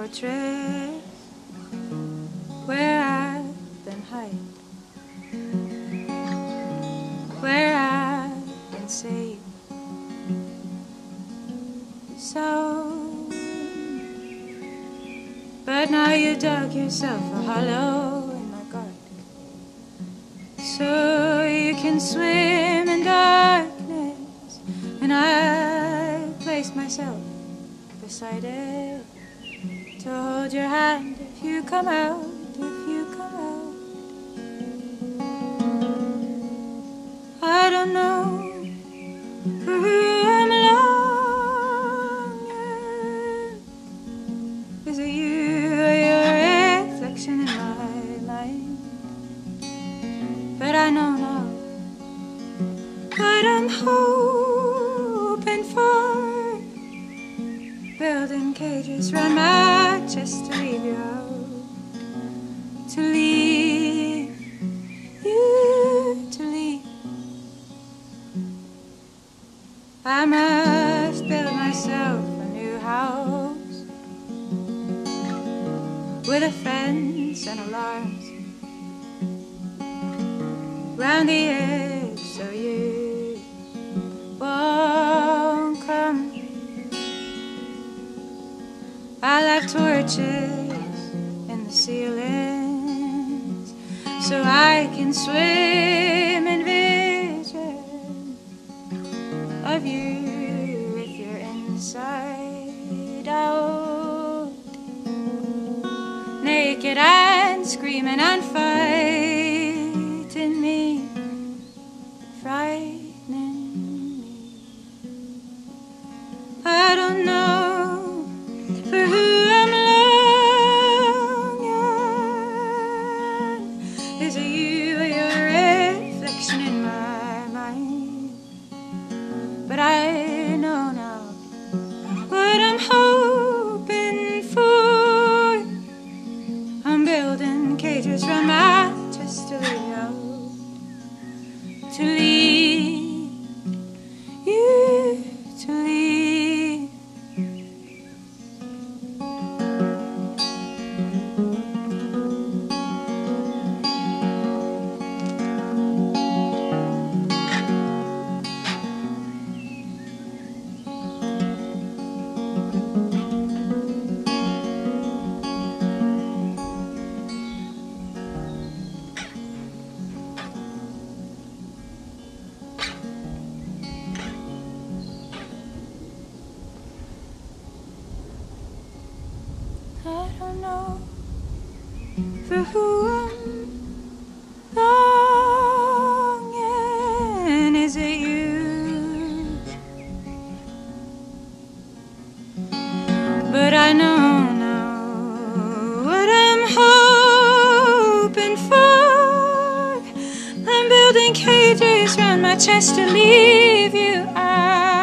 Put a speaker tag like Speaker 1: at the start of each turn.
Speaker 1: fortress where I've been hiding, where I've been safe. So, but now you dug yourself a hollow in my garden, so you can swim in darkness, and I placed myself beside it to hold your hand if you come out, if you come out. I don't know for who I'm longing. Is it you or your reflection in my mind? But I know now what I'm hoping for. Building cages round my chest to leave you out, to leave you, to leave. I must build myself a new house with a fence and alarms round the edge so you won't come. I like torches in the ceilings so I can swim in vision of you with your inside out, naked and screaming and fighting me, frightening me. I don't know for who I'm longing. Is it you or your reflection in my mind? But I know now what I'm hoping for. I'm building cages round my chest to leave you out, to leave you, to leave. I don't know for who I'm longing. Is it you? But I know now what I'm hoping for. I'm building cages round my chest to leave you out.